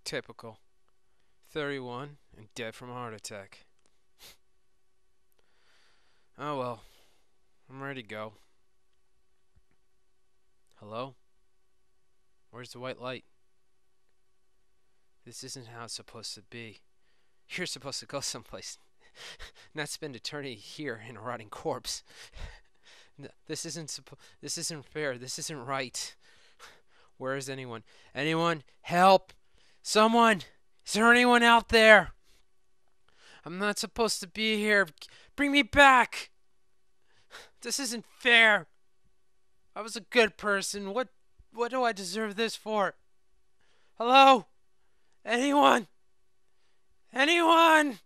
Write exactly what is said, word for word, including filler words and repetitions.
Typical. thirty-one and dead from a heart attack. Oh well, I'm ready to go. Hello? Where's the white light? This isn't how it's supposed to be. You're supposed to go someplace, not spend eternity here in a rotting corpse. This isn't suppo- this isn't fair. This isn't right. Where is anyone? Anyone? Help! Someone! Is there anyone out there? I'm not supposed to be here. Bring me back! This isn't fair. I was a good person. What what do I deserve this for? Hello? Anyone? Anyone?